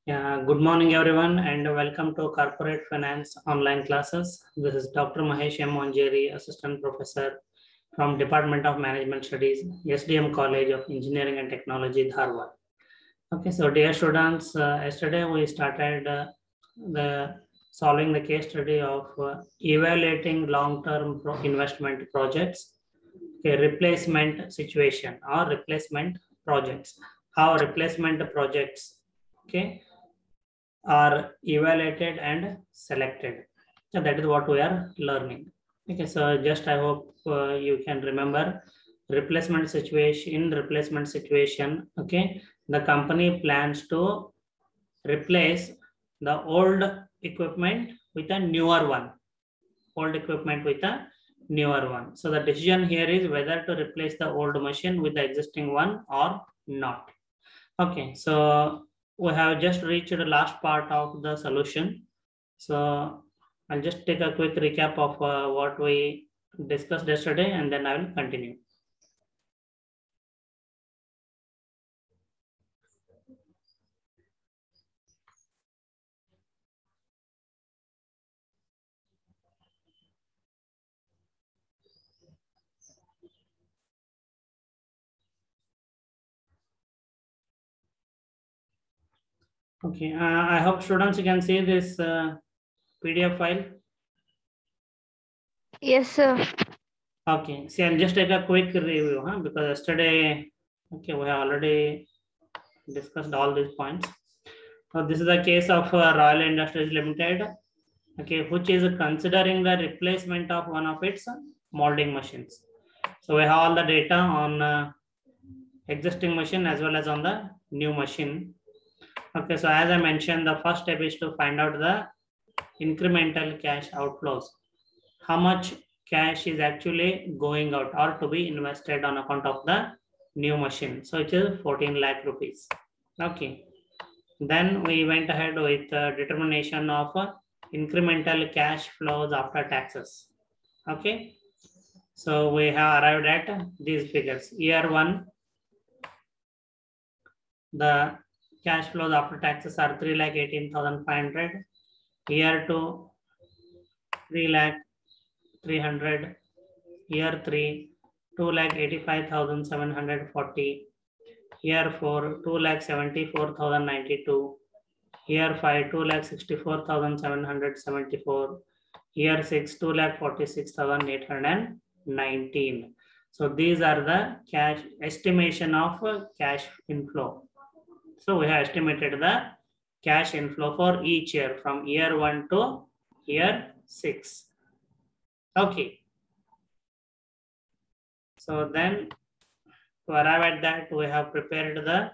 Yeah, good morning everyone and welcome to Corporate Finance online classes. This is Dr. Mahesh M. Manjeri, Assistant Professor from Department of Management Studies, SDM College of Engineering and Technology, Dharwad. Okay, so dear students, yesterday we started the solving the case study of evaluating long-term investment projects, okay, replacement situation or replacement projects. How replacement projects, okay, are evaluated and selected. So that is what we are learning. Okay, so just I hope you can remember replacement situation. In replacement situation, okay, the company plans to replace the old equipment with a newer one. Old equipment with a newer one. So the decision here is whether to replace the old machine with the existing one or not. Okay, so we have just reached the last part of the solution. So I'll just take a quick recap of what we discussed yesterday and then I will continue. Okay, I hope students you can see this PDF file. Yes, sir. Okay, see, I'll just take a quick review, because yesterday, okay, we have already discussed all these points. So this is a case of Royal Industries Limited, okay, which is considering the replacement of one of its molding machines. So we have all the data on existing machine as well as on the new machine. Okay, so as I mentioned, the first step is to find out the incremental cash outflows. How much cash is actually going out or to be invested on account of the new machine. So it is 14 lakh rupees. Okay. Then we went ahead with determination of incremental cash flows after taxes. Okay. So we have arrived at these figures. Year one, the cash flows after taxes are 3,18,500. Year two, 3,300. Year three, 2,85,740. Year four, 2,74,092. Year five, 2,64,774. Year six, 2,46,819. So these are the cash estimation of cash inflow. So we have estimated the cash inflow for each year from year one to year six. Okay. So then to arrive at that, we have prepared the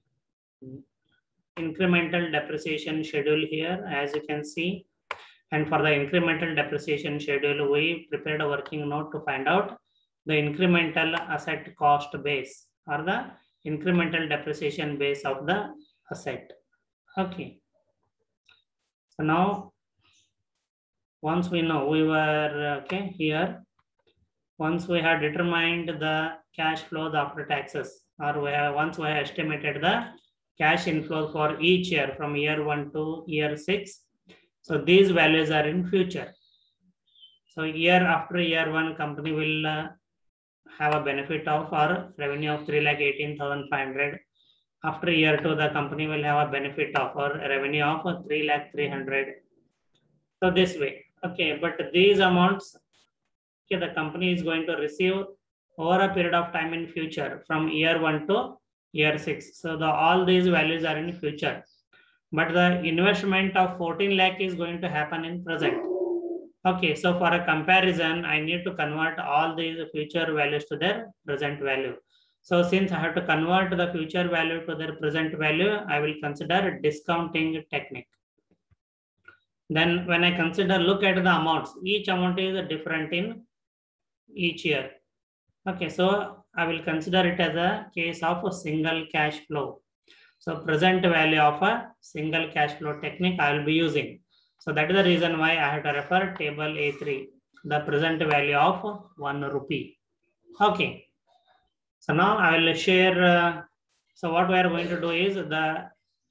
incremental depreciation schedule here, as you can see. And for the incremental depreciation schedule, we prepared a working note to find out the incremental asset cost base or the incremental depreciation base of the asset. Okay. So now, once we know we were okay here, once we have determined the cash flows after taxes, or once we have estimated the cash inflow for each year from year one to year six. So these values are in future. So year after year one, company will have a benefit of or revenue of 3,18,500. After year two, the company will have a benefit of or revenue of 3,300. So this way, okay. But these amounts, okay, the company is going to receive over a period of time in future from year one to year six. So all these values are in future. But the investment of 14 lakh is going to happen in present. Okay, so for a comparison, I need to convert all these future values to their present value. So since I have to convert the future value to their present value, I will consider discounting technique. Then when I look at the amounts, each amount is different in each year. Okay, so I will consider it as a case of a single cash flow. So present value of a single cash flow technique I will be using. So that is the reason why I have to refer table A3, the present value of 1 rupee. Okay. So now I will share. So what we are going to do is the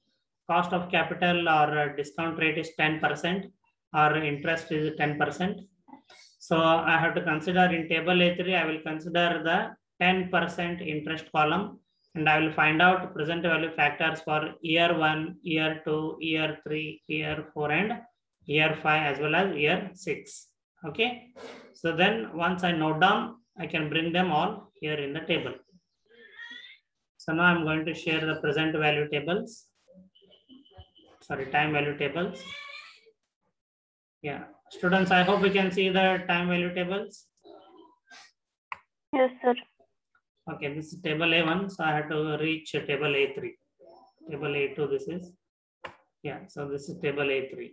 cost of capital or discount rate is 10% or interest is 10%. So I have to consider in table A3, I will consider the 10% interest column, and I will find out present value factors for year 1, year 2, year 3, year 4, and year 5 as well as year 6. Okay. So then once I note down, I can bring them all here in the table. So now I'm going to share the present value tables. Sorry, time value tables. Yeah. Students, I hope we can see the time value tables. Yes, sir. Okay, this is table A1, so I have to reach table A3. Table A2, this is. Yeah, so this is table A3.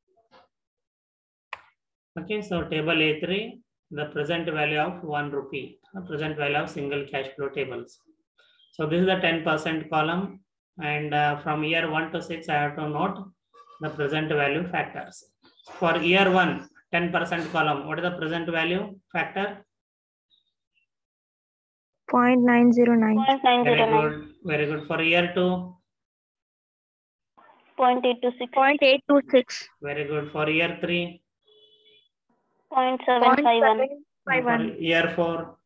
Okay, so table A3, the present value of 1 rupee, present value of single cash flow tables. So this is the 10% column, and from year 1 to 6, I have to note the present value factors. For year 1, 10% column, what is the present value factor? 0.909. Very good, very good. For year 2? 0.826. 0.826. Very good. For year 3? 0.751. For year 4?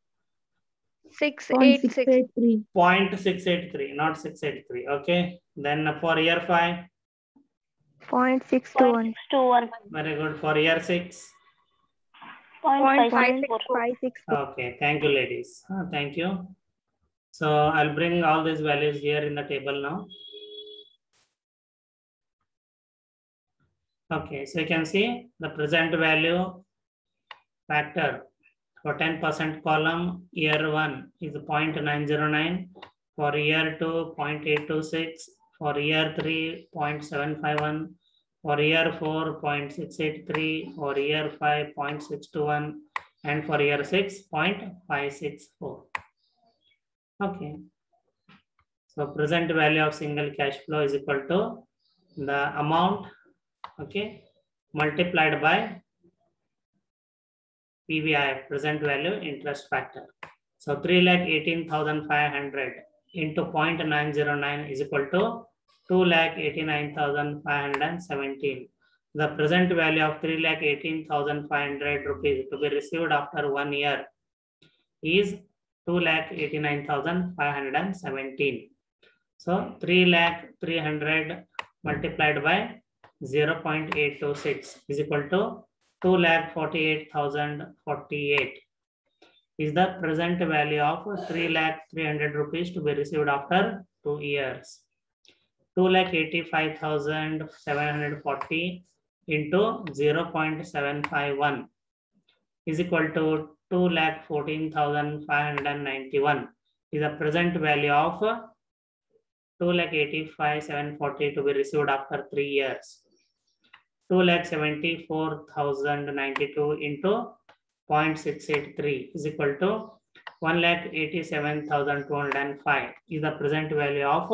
683. 0.683, not 683. Okay. Then for year 5? 0.621. 0.621. Very good. For year 6? 0.564. Okay. Thank you, ladies. Thank you. So I'll bring all these values here in the table now. Okay. So you can see the present value factor for 10% column, year 1 is 0.909. For year 2, 0.826. For year 3, 0.751. For year 4, 0.683. For year 5, 0.621. And for year 6, 0.564. Okay. So present value of single cash flow is equal to the amount, okay, multiplied by PVI, present value interest factor. So 3,18,500 into 0.909 is equal to 2,89,517. The present value of 3,18,500 rupees to be received after 1 year is 2,89,517. So 3,300 multiplied by 0.826 is equal to 2,48,048 is the present value of 3,300 rupees to be received after 2 years. 2,85,740 into 0.751 is equal to 2,14,591 is the present value of 2,85,740 to be received after 3 years. 2,74,092 into 0.683 is equal to 1,87,205 is the present value of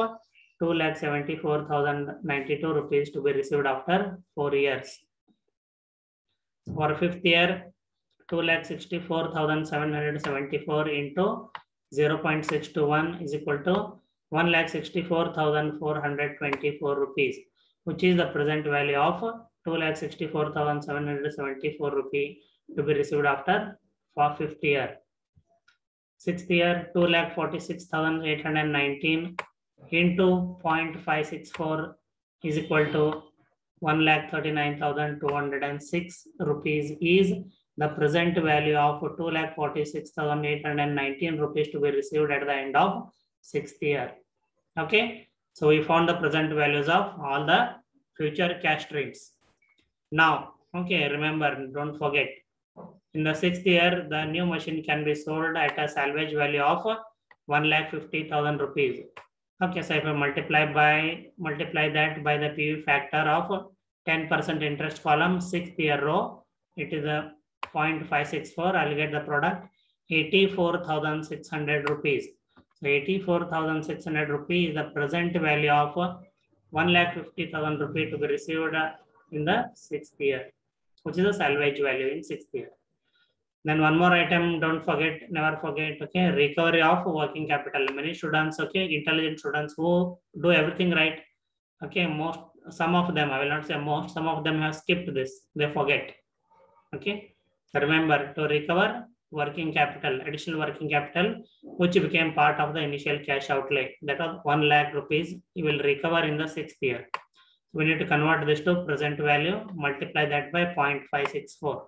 2,74,092 rupees to be received after 4 years. For 5th year, 2,64,774 into 0.621 is equal to 1,64,424 rupees, which is the present value of 2,64,774 rupees to be received after for 5th year. 6th year, 2,46,819 into 0.564 is equal to 1,39,206 rupees is the present value of 2,46,819 rupees to be received at the end of 6th year. Okay, so we found the present values of all the future cash streams. Now, okay, remember, don't forget, in the 6th year, the new machine can be sold at a salvage value of 1,50,000 rupees. Okay, so if I multiply that by the PV factor of 10% interest column, 6th year row, it is a 0.564. I'll get the product 84,600 rupees. So 84,600 rupees is the present value of 1,50,000 rupees to be received in the 6th year, which is a salvage value in 6th year. Then one more item, don't forget, never forget, okay, recovery of working capital. Many students, okay, intelligent students who do everything right, Okay, some of them, I will not say most, some of them have skipped this, they forget. Okay, so remember to recover working capital, additional working capital, which became part of the initial cash outlay. That was 1 lakh rupees you will recover in the 6th year. We need to convert this to present value, multiply that by 0.564.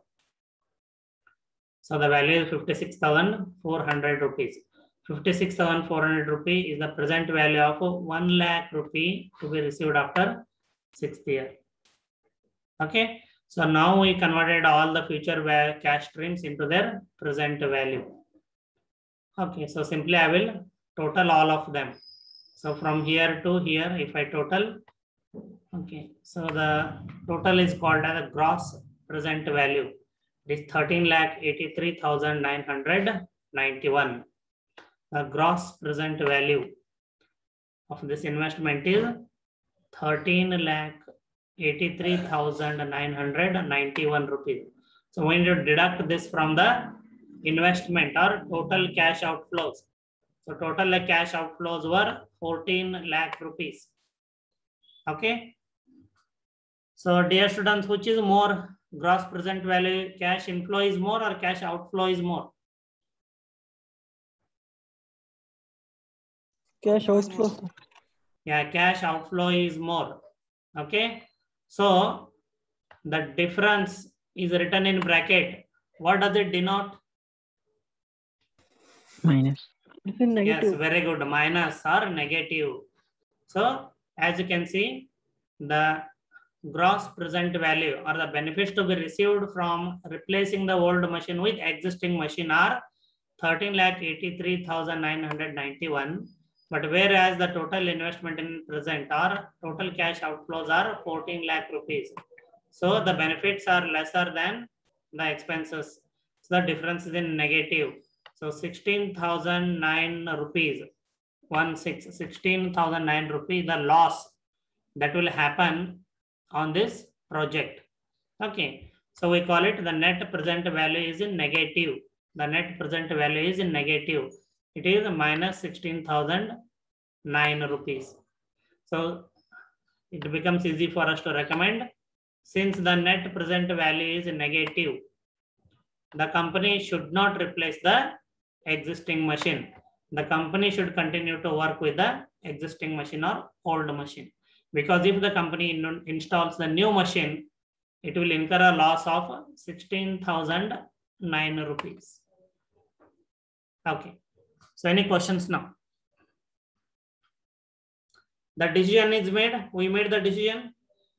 So the value is 56,400 rupees. 56,400 rupee is the present value of 1 lakh rupee to be received after 6th year. Okay. So now we converted all the future cash streams into their present value. Okay. So simply I will total all of them. So from here to here, if I total, okay. So the total is called as a gross present value. It is 13,83,991. The gross present value of this investment is 13,83,991 rupees. So when you deduct this from the investment or total cash outflows, so total cash outflows were 14 lakh rupees. Okay. So dear students, which is more, gross present value, cash inflow is more or cash outflow is more? Cash outflow. Yeah, cash outflow is more. Okay. So the difference is written in bracket. What does it denote? Minus. It's in negative. Yes, very good. Minus or negative. So as you can see, the gross present value or the benefits to be received from replacing the old machine with existing machine are 13,83,991. But whereas the total investment in present or total cash outflows are 14 lakh rupees. So the benefits are lesser than the expenses. So the difference is in negative. So 16,009 rupees, 16,009 rupees, the loss that will happen on this project. Okay. So we call it the net present value is in negative. The net present value is in negative. It is minus 16,009 rupees. So it becomes easy for us to recommend. Since the net present value is negative, the company should not replace the existing machine. The company should continue to work with the existing machine or old machine. Because if the company installs the new machine, it will incur a loss of 16,009 rupees. Okay. So any questions now? The decision is made. We made the decision.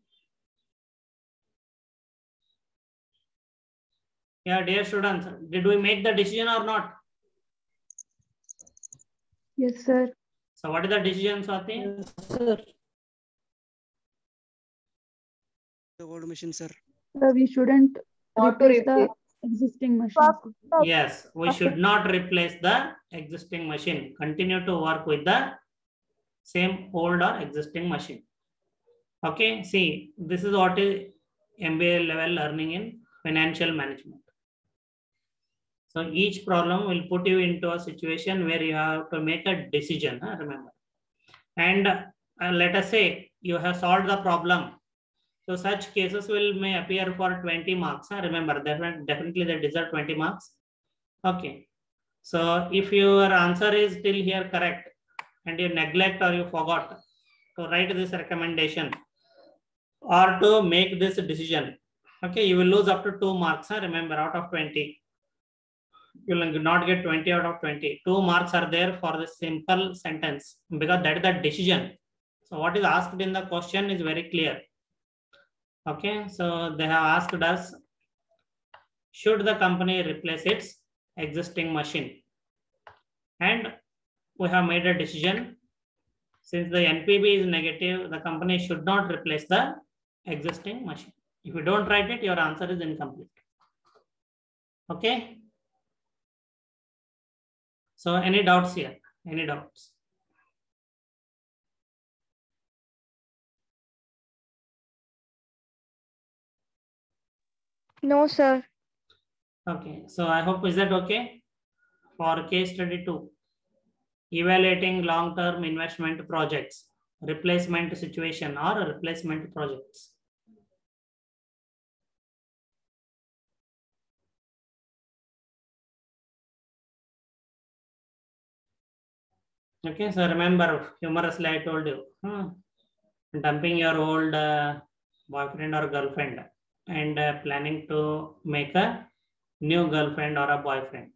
Yeah, dear students, did we make the decision or not? Yes, sir. So what is the decision, Swati? Yes, sir. The old machine, sir. We shouldn't replace the existing machine. Yes, we should not replace the existing machine. Continue to work with the same old or existing machine. Okay, see, this is what is MBA level learning in financial management. So each problem will put you into a situation where you have to make a decision, remember. And let us say you have solved the problem. So such cases may appear for 20 marks. Remember, definitely they deserve 20 marks. Okay. So if your answer is still here correct and you neglect or you forgot to write this recommendation or to make this decision, okay, you will lose up to 2 marks. Remember, out of 20. You will not get 20 out of 20. 2 marks are there for the simple sentence because that is the decision. So what is asked in the question is very clear. Okay, so they have asked us, should the company replace its existing machine? And we have made a decision. Since the NPV is negative, the company should not replace the existing machine. If you don't write it, your answer is incomplete. Okay. So any doubts here? Any doubts? No, sir. Okay, so I hope, is that okay? For case study 2, evaluating long-term investment projects. replacement situation or replacement projects. Okay, so remember, humorously I told you, dumping your old boyfriend or girlfriend and planning to make a new girlfriend or a boyfriend.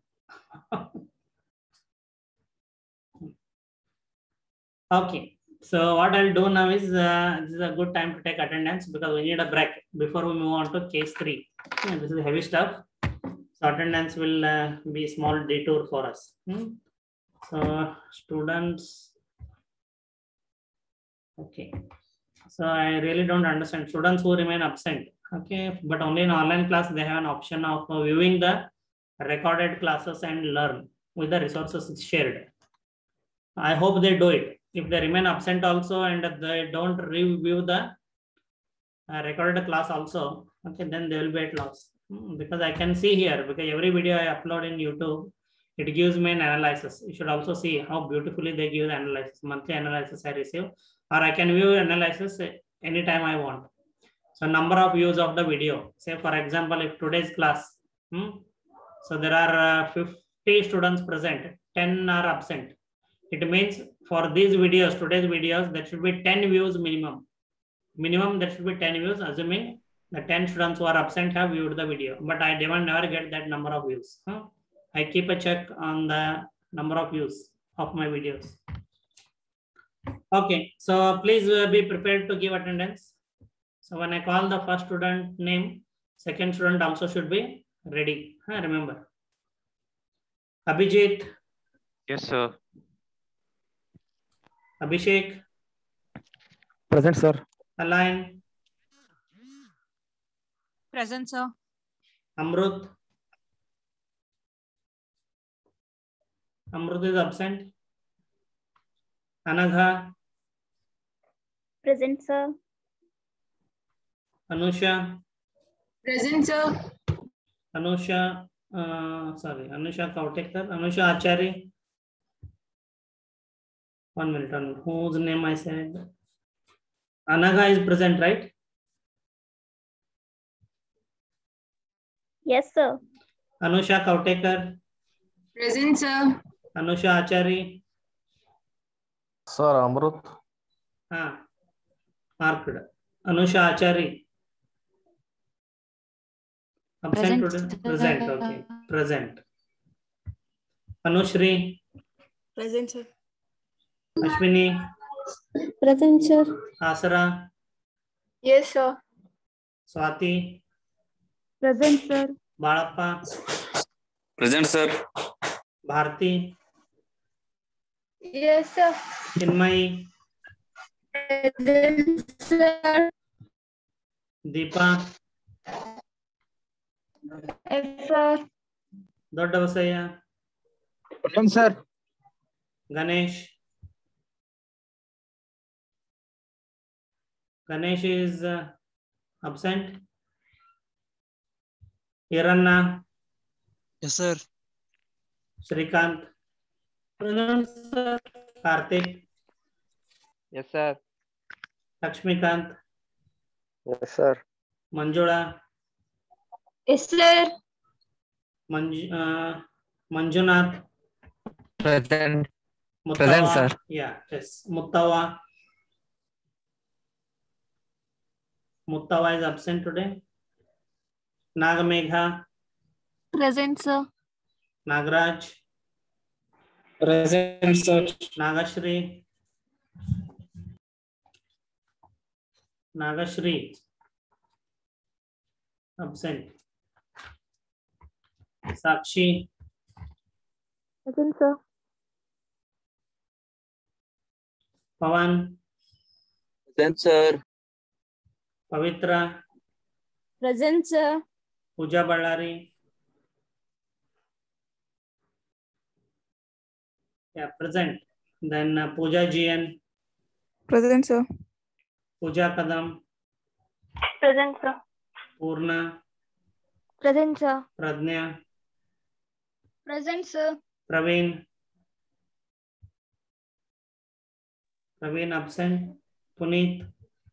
Okay, so what I'll do now is this is a good time to take attendance because we need a break before we move on to case 3. This is heavy stuff. So attendance will be a small detour for us. So students, okay. So I really don't understand students who remain absent. Okay, but only in online class they have an option of viewing the recorded classes and learn with the resources shared. I hope they do it. If they remain absent also and they don't review the recorded class also, okay, then they will be at loss. Because I can see here, because every video I upload in YouTube, it gives me an analysis. You should also see how beautifully they give the analysis, monthly analysis I receive, or I can view analysis anytime I want. So number of views of the video. Say for example, if today's class, so there are 50 students present, 10 are absent. It means for these videos, today's videos, there should be 10 views minimum. Minimum there should be 10 views, assuming the 10 students who are absent have viewed the video. But I never get that number of views. I keep a check on the number of views of my videos. Okay, so please be prepared to give attendance. So when I call the first student name, second student also should be ready. Remember. Abhijit. Yes, sir. Abhishek. Present, sir. Align. Present, sir. Amrut. Amrut is absent. Anagha. Present, sir. Anusha. Present, sir. Anusha Kautekar. Anusha Achari. 1 minute. Whose name I said? Anagha is present, right? Yes, sir. Anusha Kautekar. Present, sir. Anusha Achari. Sir, Amrut. Marked. Anusha Achari. Absent today? Present, okay. Present. Anushri. Present, sir. Ashwini. Present, sir. Asara. Yes, sir. Swati. Present, sir. Balappa. Present, sir. Bharti. Yes, sir. Chinmayi. Present, sir. Deepa. Yes, sir. Doddavasaya. Present, sir. Ganesh. Ganesh is absent. Iranna. Yes, sir. Shrikant. Present, sir. Karthik. Yes, sir. Lakshmikant. Yes, sir. Manjula. Yes, sir. Manjunath. Present. Muttawa. Present, sir. Yeah, yes. Muttawa. Muttawa is absent today. Nagamegha. Present, sir. Nagraj. Present, sir. Nagashri. Nagashri. Absent. Sakshi. Present, sir. Pawan. Present, sir. Pavitra. Present, sir. Pooja Ballari. Yeah, present. Then Pooja GN. Present, sir. Pooja Kadam. Present, sir. Purna. Present, sir. Pradnya. Present, sir. Praveen. Praveen absent. Puneet.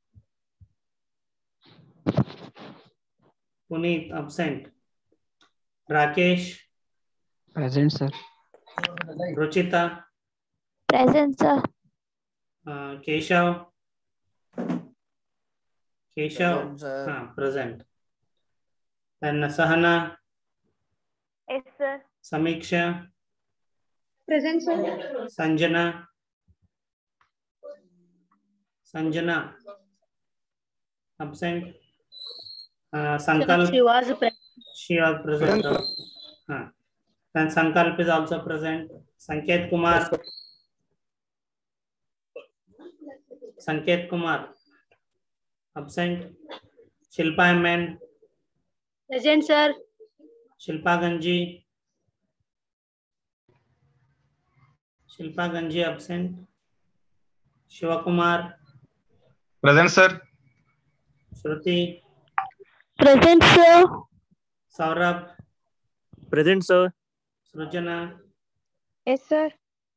Puneet absent. Rakesh. Present, sir. Ruchita. Present, sir. Keshav. Present, sir. Present. Then Sahana. Yes, sir. Samiksha. Present, sir. Sanjana. Sanjana. Absent. Sankalp. She was present. She was present. Then Sankalp is also present. Sanket Kumar. Sanket Kumar. Absent. Shilpa MN. Present, sir. Shilpa Ganji. Shilpa Ganji absent. Shiva Kumar. Present, sir. Shruti. Present, sir. Saurabh. Present, sir. Srujana. Yes, sir.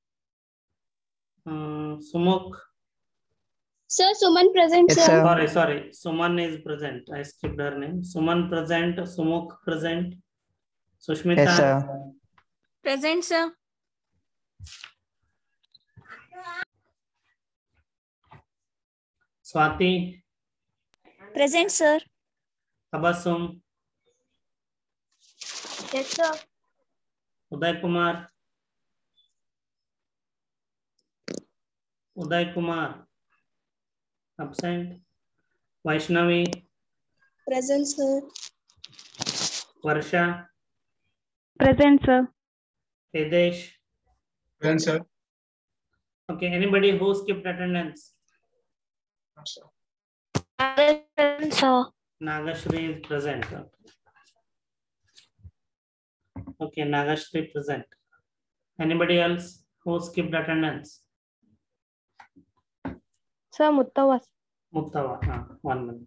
Sumukh. Sir, Suman present, Yes, sir. sir. Sorry. Suman is present. I skipped her name. Suman present. Sumukh present. Sushmita. Yes, sir. Present, sir. Swati. Present, sir. Tabassum. Yes, sir. Uday Kumar. Uday Kumar. Absent. Vaishnavi. Present, sir. Varsha. Present, sir. Hidesh. Present, sir. Okay, anybody who skipped attendance? Present, sir. Nagashri is present. Okay, Nagashri present. Anybody else who skipped attendance? Sir, Mutta was. Muktava. 1 minute.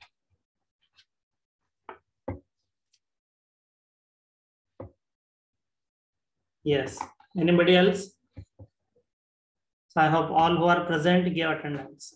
Yes. Anybody else? So I hope all who are present give attendance.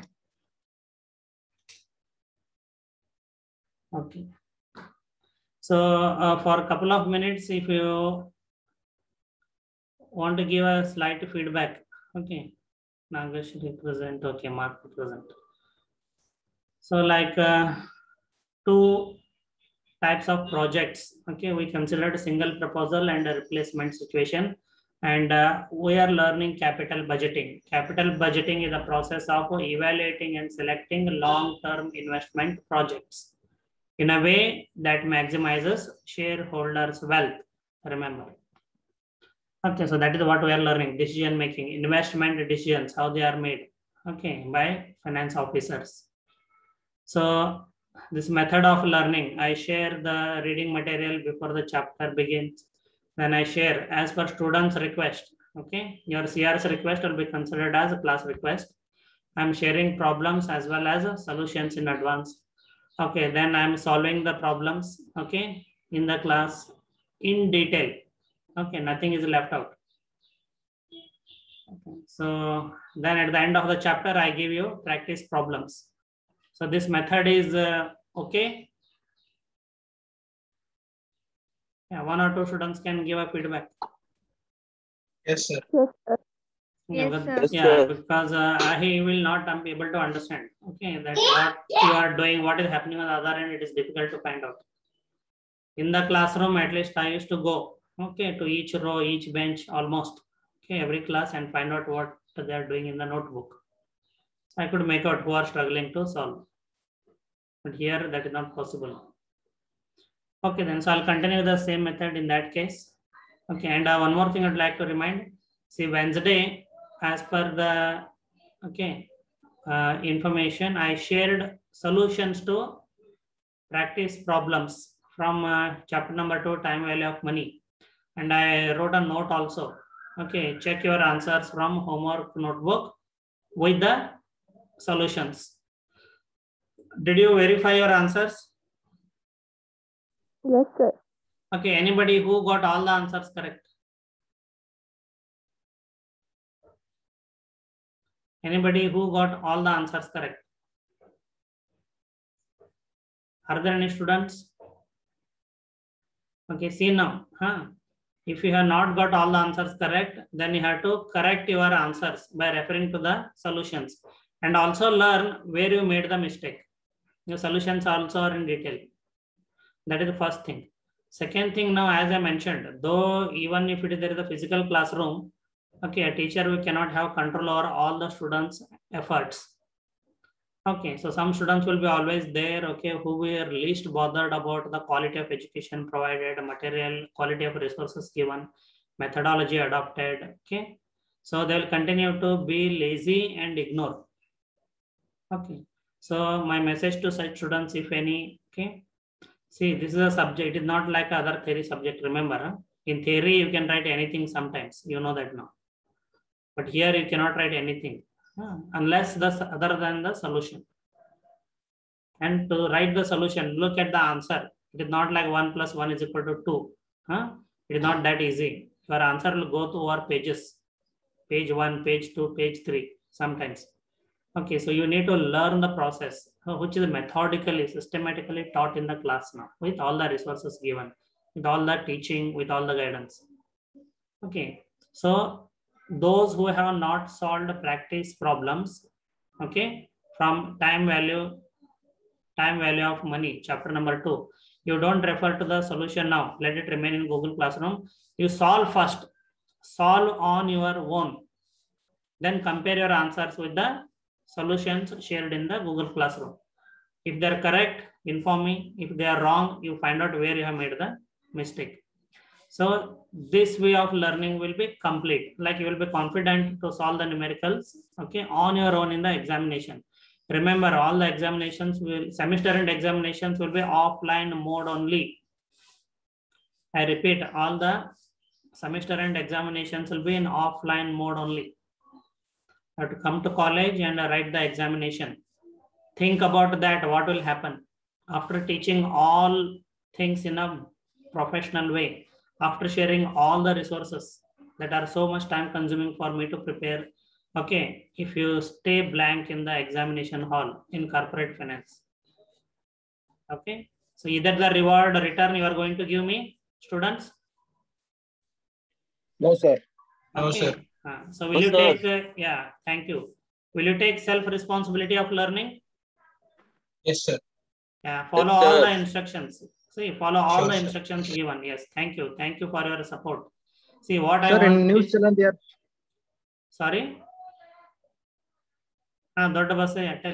Okay. So for a couple of minutes, if you want to give a slight feedback, okay. Nagashri present, okay, Mark present. So like 2 types of projects, okay, we considered a single proposal and a replacement situation, and we are learning capital budgeting. Capital budgeting is a process of evaluating and selecting long-term investment projects in a way that maximizes shareholders' wealth. Remember. Okay, so that is what we are learning. Decision making, investment decisions, how they are made, okay, by finance officers. So this method of learning, I share the reading material before the chapter begins. Then I share as per student's request. Okay, your CR's request will be considered as a class request. I'm sharing problems as well as solutions in advance. Okay, then I'm solving the problems, okay, in the class in detail. Okay, nothing is left out. Okay. So then at the end of the chapter, I give you practice problems. So this method is okay. Yeah, 1 or 2 students can give a feedback. Yes, sir. Yes, sir. Yeah, Yes, but- sir. Yes, yeah, sir. because he will not be able to understand. Okay, that what you are doing, what is happening on the other end, it is difficult to find out. In the classroom, at least I used to go, okay, to each row, each bench, almost, okay, every class, and find out what they are doing in the notebook. So I could make out who are struggling to solve. But here that is not possible. Okay, then so I'll continue the same method in that case. Okay, and one more thing I'd like to remind. See, Wednesday, as per the information, I shared solutions to practice problems from chapter number 2, time value of money, and I wrote a note also. Okay, check your answers from homework notebook with the solutions. Did you verify your answers? Yes, sir. Okay, anybody who got all the answers correct? Anybody who got all the answers correct? Are there any students? Okay, see now. If you have not got all the answers correct, then you have to correct your answers by referring to the solutions and also learn where you made the mistake. Your solutions also are in detail. That is the first thing. Second thing, now as I mentioned, though even if there is a physical classroom, okay, a teacher we cannot have control over all the students' efforts. Okay, so some students will be always there, okay, who were least bothered about the quality of education provided, material, quality of resources given, methodology adopted, okay. So they will continue to be lazy and ignore. Okay, so my message to such students, if any, okay, see, this is a subject, it is not like other theory subject, remember, in theory you can write anything sometimes, you know that now. But here you cannot write anything unless the other than the solution. And to write the solution, look at the answer. It is not like 1 + 1 = 2. It is not that easy. Your answer will go to over pages. Page 1, page 2, page 3 sometimes. Okay, so you need to learn the process, which is methodically, systematically taught in the class now, with all the resources given, with all the teaching, with all the guidance. Okay, so those who have not solved practice problems, okay, from time value of money, chapter number 2, you don't refer to the solution now, let it remain in Google Classroom. You solve first, solve on your own, then compare your answers with the solutions shared in the Google Classroom. If they are correct, inform me. If they are wrong, you find out where you have made the mistake. So this way of learning will be complete. Like you will be confident to solve the numericals, okay, on your own in the examination. Remember, all the examinations will, semester end examinations will be offline mode only. I repeat, all the semester end examinations will be in offline mode only. You have to come to college and write the examination. Think about that, what will happen after teaching all things in a professional way, after sharing all the resources that are so much time consuming for me to prepare. Okay, if you stay blank in the examination hall in corporate finance. Okay, so either the reward or return you are going to give me, students? No, sir. No, Okay. sir. So will you sir. take, yeah, thank you. Will you take self-responsibility of learning? Yes, sir. Yeah, follow Yes, all sir. the instructions. See, follow all Sure, the sir. instructions given. Yes, thank you. Thank you for your support. See, what I Sir, in want news is, channel they are sorry? Dodda Basaya, tell.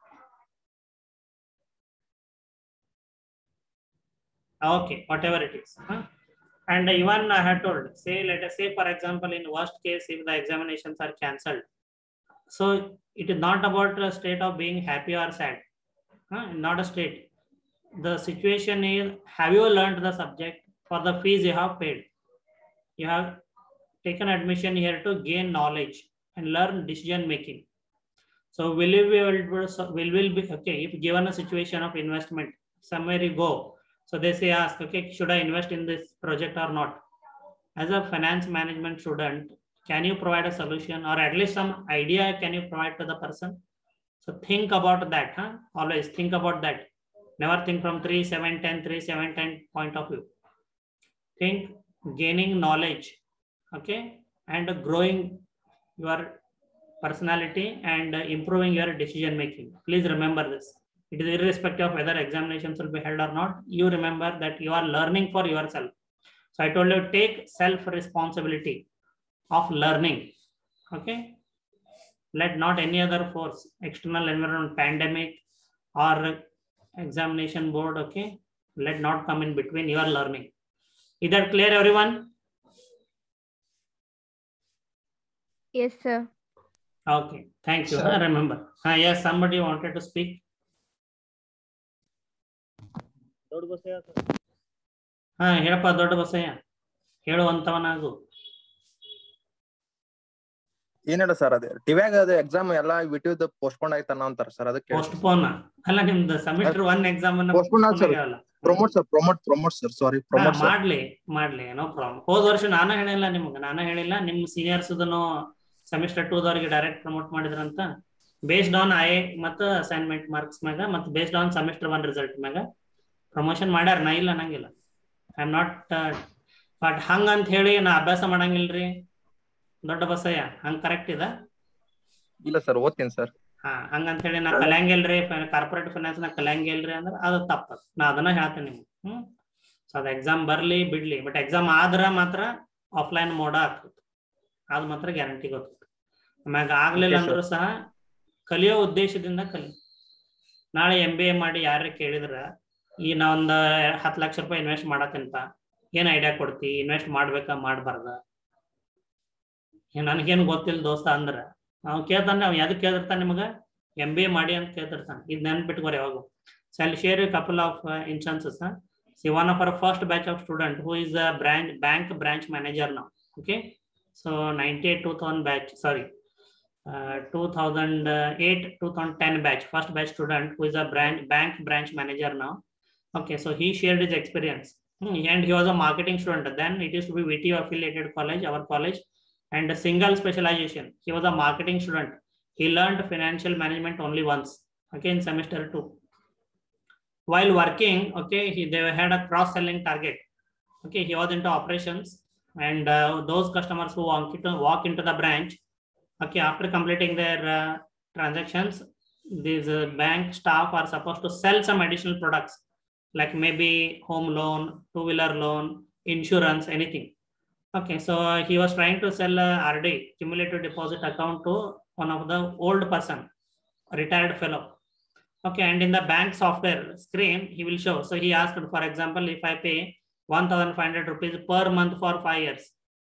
Okay, whatever it is. And even I had told, say, let us say, for example, in worst case, if the examinations are cancelled. So it is not about a state of being happy or sad. Not a state. The situation is, have you learned the subject for the fees you have paid? You have taken admission here to gain knowledge and learn decision making. So will you be able to, will be, okay, if given a situation of investment, somewhere you go, so they say, ask, okay, should I invest in this project or not? As a finance management student, can you provide a solution or at least some idea can you provide to the person? So think about that, always think about that. Never think from 3, 7, 10, 3, 7, 10 point of view. Think gaining knowledge, okay, and growing your personality and improving your decision making. Please remember this. It is irrespective of whether examinations will be held or not. You remember that you are learning for yourself. So I told you, take self-responsibility of learning, okay? Let not any other force, external environment, pandemic or examination board, okay, let not come in between your learning. Is that clear, everyone? Yes, sir. Okay, thank you. Sir. Remember. Yes, somebody wanted to speak. ಹೇಳಪ್ಪ ದೊಡ್ಡ ಬಸಯ್ಯ, ಹೇಳುವಂತವನಾಗು. ಏನಿಲ್ಲ sir, ಅದೇ ಟಿವ್ಯಾಗ ಅದು exam ಎಲ್ಲಾ ಬಿಟ್ಟಿದ್ದು postpone ಆಯ್ತಾನ ಅಂತಾರ sir, ಅದಕ್ಕೆ postpone ಅಲ್ಲ, ನಿಮ್ದು ಸೆಮಿಸ್ಟರ್ 1 ಎಕ್ಸಾಮ್ ಅನ್ನ Postpone ಆಯ್ತು sir. ಆಗಲ್ಲ. Promote sir, sorry promote sir. ಮಾಡ್ಲಿ ನೋ ಪ್ರಾಬ್ಲಮ್. ಹೋದ ವರ್ಷ ನಾನು ಹೇಳಿಲ್ಲ ನಿಮ್ಗೆ, ನಿಮ್ ಸೀನಿಯರ್ಸ್ ಸೆಮಿಸ್ಟರ್ 2 ದವರಿಗೆ ಡೈರೆಕ್ಟ್ ಪ್ರಮೋಟ್ ಮಾಡಿದ್ರಂತ ಬೇಸ್ಡ್ ಆನ್ ಐ ಮತ್ತು ಅಸೈನ್ಮೆಂಟ್ ಮಾರ್ಕ್ಸ್ ಮ್ಯಾಗ ಮತ್ತು ಬೇಸ್ಡ್ ಆನ್ ಸೆಮಿಸ್ಟರ್ 1 ರಿಸಲ್ಟ್ ಮ್ಯಾಗ ಪ್ರಮೋಷನ್ ಮಾಡ್ಯಾರ. ನಾ ಇಲ್ಲ ಅನ್ನಂಗಿಲ್ಲ, ಐ ಆಮ್ ನಾಟ್ ಬಟ್ ಹಂಗಂತ ಹೇಳಿ ನಾ ಅಭ್ಯಾಸ ಮಾಡಂಗಿಲ್ರಿ ದೊಡ್ಡ ಬಸಯ್ಯ, ಹಂಗ್ ಕರೆಕ್ಟ್ ಇದ? ಇಲ್ಲ ಸರ್, ಓದ್ತೀನಿ ಸರ್. ಹಂಗಂತ ಹೇಳಿ ನಾ ಕಲಿಯಂಗಿಲ್ರಿ, ಕಾರ್ಪೊರೇಟ್ ಫೈನಾನ್ಸ್ ನಾ ಕಲಿಯಂಗಿಲ್ರಿ ಅಂದ್ರೆ ಅದು ತಪ್ಪ. ನಾ ಅದನ್ನ ಹೇಳ್ತೇನೆ ನಿಮ್ಗೆ. ಸೊ ಅದು ಎಕ್ಸಾಮ್ ಬರ್ಲಿ ಬಿಡ್ಲಿ, ಬಟ್ ಎಕ್ಸಾಮ್ ಆದ್ರ ಮಾತ್ರ ಆಫ್ಲೈನ್ ಮೋಡ ಆಗ್ತದೆ, ಅದು ಮಾತ್ರ ಗ್ಯಾರಂಟಿ ಗೊತ್ತು. ಆಮ್ಯಾಗ ಆಗ್ಲಿಲ್ಲ ಅಂದ್ರೂ ಸಹ ಕಲಿಯೋ ಉದ್ದೇಶದಿಂದ ಕಲಿ. ನಾಳೆ MBA ಮಾಡಿ ಯಾರು ಕೇಳಿದ್ರ ಈ ನಾ ಒಂದು 10 ಲಕ್ಷ ರೂಪಾಯಿ ಇನ್ವೆಸ್ಟ್ ಮಾಡತ್ತೇನಪ್ಪ, ಏನ್ ಐಡಿಯಾ ಕೊಡ್ತಿ, ಇನ್ವೆಸ್ಟ್ ಮಾಡ್ಬೇಕಾ ಮಾಡಬಾರ್ದ, ನನಗೇನು ಗೊತ್ತಿಲ್ಲ ದೋಸ್ತ ಅಂದ್ರ ಅವ್ನು ಕೇಳ್ತಾನೆ. ಅವ್ನು ಯಾವ್ದು ಕೇಳಿರ್ತಾನೆ ನಿಮ್ಗೆ, MBA ಮಾಡಿ ಅಂತ ಕೇಳ್ತಿರ್ತಾನೆ. ಇದು ನೆನ್ಪಿಟ್ಕೋರಿ ಯಾವಾಗ. So I share you couple of instances. See, one of our first batch of student who is a bank branch manager now. Okay, so 98-2000 batch, sorry, 2008-2010 batch, first batch student who is a bank branch manager now. Okay, so he shared his experience, and he was a marketing student. Then it used to be VTU affiliated college, our college, and a single specialization. He was a marketing student. He learned financial management only once, okay, in semester 2. While working, okay, they had a cross-selling target. Okay, he was into operations, and those customers who walk into the branch, okay, after completing their transactions, these bank staff are supposed to sell some additional products, like maybe home loan, two-wheeler loan, insurance, anything. Okay, so he was trying to sell RD, cumulative deposit account, to one of the old person, retired fellow. Okay, and in the bank software screen, he will show. So he asked, for example, if I pay 1,500 rupees per month for 5 years,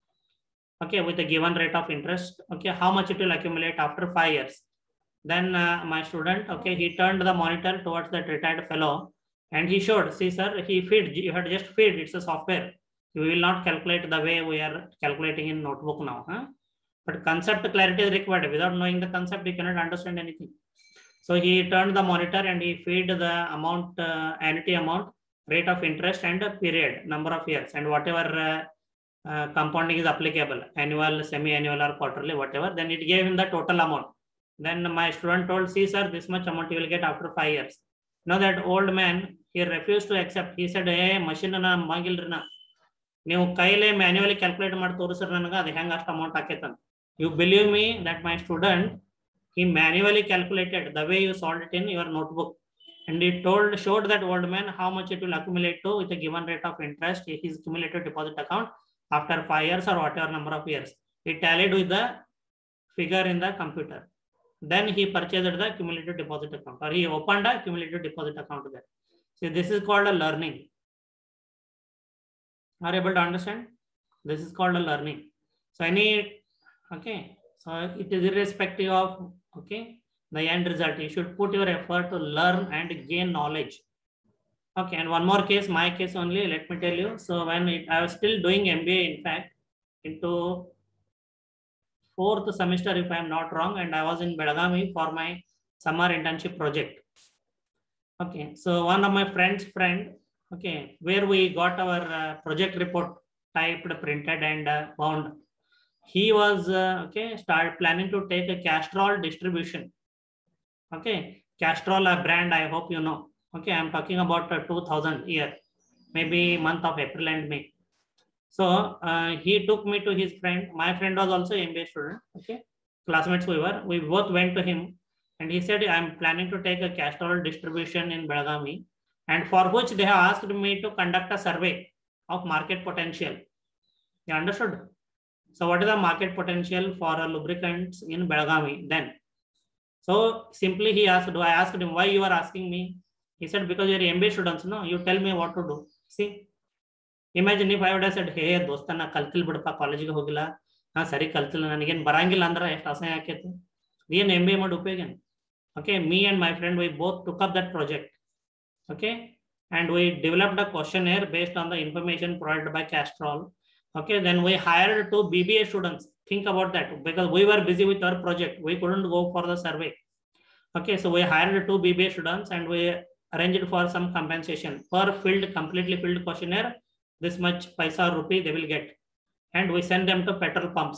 okay, with a given rate of interest, okay, how much it will accumulate after 5 years? Then my student, okay, he turned the monitor towards that retired fellow, and he showed, see sir, he feed, you had just feed, it's a software. You will not calculate the way we are calculating in notebook now, huh? But concept clarity is required. Without knowing the concept, you cannot understand anything. So he turned the monitor and he feed the amount, annuity amount, rate of interest, and period, number of years, and whatever compounding is applicable, annual, semi-annual, or quarterly, whatever. Then it gave him the total amount. Then my student told, see sir, this much amount you will get after 5 years. Now that old man, he refused to accept. He said, hey, machine na magilri na, ನೀವು ಕೈಲೇ manually calculate ಮಾಡಿ ತೋರಿಸ್ರಿ ನನಗೆ, ಅದು ಹೆಂಗೆ ಅಷ್ಟು amount ಆಕೈತಂತ. You believe me that my student, he manually calculated the way you solved it in your notebook, and he showed that old man how much it will accumulate to with a given rate of interest, his cumulative deposit account after 5 years or whatever number of years. It tallied with the figure in the computer. Then he purchased the cumulative deposit account, or he opened a cumulative deposit account there. See, this is called a learning. Are you able to understand? This is called a learning. So okay, so it is irrespective of, okay, the end result. You should put your effort to learn and gain knowledge. Okay, and one more case, my case only, let me tell you. So when I was still doing MBA, in fact, into 4th semester, if I am not wrong, and I was in Belagavi for my summer internship project. Okay, so one of my friend, okay, where we got our project report typed, printed, and bound. He was okay, start planning to take a Castrol distribution. Okay, Castrol, a brand, I hope you know. Okay, I'm talking about 2000 year, maybe month of April and May. So he took me to his friend. My friend was also MBA student. Okay, classmates we were. We both went to him, and he said, I'm planning to take a Castrol distribution in Belagavi, and for which they have asked me to conduct a survey of market potential. You understood? So what is the market potential for lubricants in Belagavi then? So simply he asked, I asked him, why you are asking me? He said, because you are MBA students, no? You tell me what to do. See, imagine if I would have said, hey, dosta na kaltil bidpa college ge hogila, ha sari kaltil nanigen barangilla andra ಎಷ್ಟು ಅಸಹ್ಯ ಆಕೈತಿ, ಏನು MBA ಮಾಡಿ ಉಪಯೋಗ? Okay, me and my friend, we both took up that project. Okay, and we developed a questionnaire based on the information provided by Castrol. Okay, then we hired 2 BBA students. Think about that, because we were busy with our project, we couldn't go for the survey. Okay, so we hired 2 BBA students, and we arranged for some compensation per completely filled questionnaire. This much paisa or rupee they will get, and we send them to petrol pumps.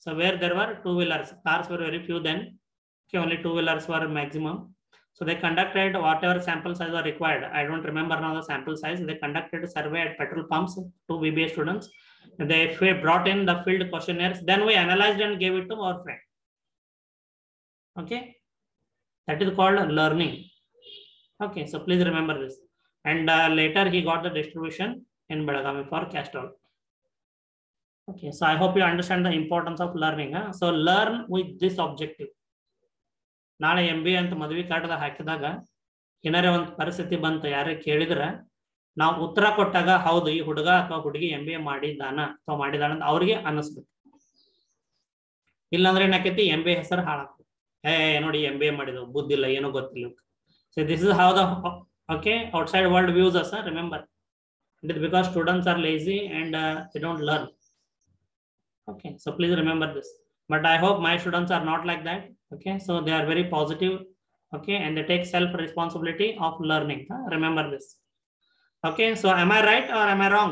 So where there were two-wheelers, cars were very few then. Okay, only two-wheelers were maximum. So they conducted whatever sample size were required. I don't remember now the sample size. They conducted a survey at petrol pumps to VBA students. They brought in the field questionnaires. Then we analyzed and gave it to our friend. Okay, that is called learning. Okay, so please remember this. And later he got the distribution in Belagavi for Castrol. Okay, so I hope you understand the importance of learning. Huh? So learn with this objective. ನಾಳೆ MBA ಅಂತ ಮದುವೆ ಕಾರ್ಡ್ದಾಗ ಹಾಕಿದಾಗ ಏನಾರೇ ಒಂದು ಪರಿಸ್ಥಿತಿ ಬಂತು ಯಾರೇ ಕೇಳಿದ್ರೆ ನಾವು ಉತ್ತರ ಕೊಟ್ಟಾಗ ಹೌದು ಈ ಹುಡುಗ ಅಥವಾ ಹುಡುಗಿ MBA ಮಾಡಿದಾನ ಅಥವಾ ಮಾಡಿದಾನ ಅಂತ ಅವ್ರಿಗೆ ಅನ್ನಿಸ್ಬೇಕು. ಇಲ್ಲಾಂದ್ರೆ ಏನಾಕೈತಿ MBA ಹೆಸರು ಹಾಳಾಗ್ತದೆ. ನೋಡಿ MBA ಮಾಡಿದವು ಬುದ್ಧಿ ಇಲ್ಲ ಏನೋ ಗೊತ್ತಿಲ್ಲ. So this is how the outside world views us. Remember, it is because students are lazy and they don't learn. Okay, so please remember this. But I hope my students are not like that. Okay, so they are very positive. Okay, and they take self responsibility of learning. Remember this. Okay, so am I right or am I wrong?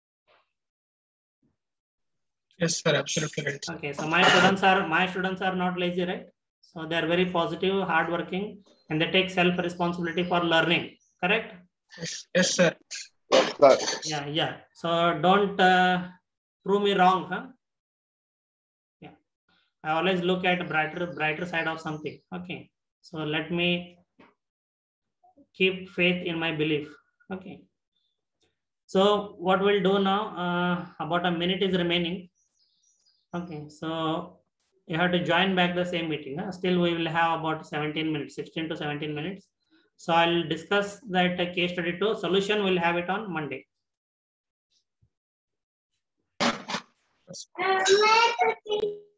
Yes, sir. Absolutely right. Okay, so my students are not lazy, right? So they are very positive, hardworking, and they take self responsibility for learning. Correct? Yes, sir. Yeah. So don't prove me wrong, huh? Yeah. I always look at brighter side of something. Okay. So let me keep faith in my belief. Okay. So what we'll do now, about a minute is remaining. Okay. So you have to join back the same meeting. Huh? Still we will have about 17 minutes, 16 to 17 minutes. So I'll discuss that case study 2. Solution we'll have it on Monday.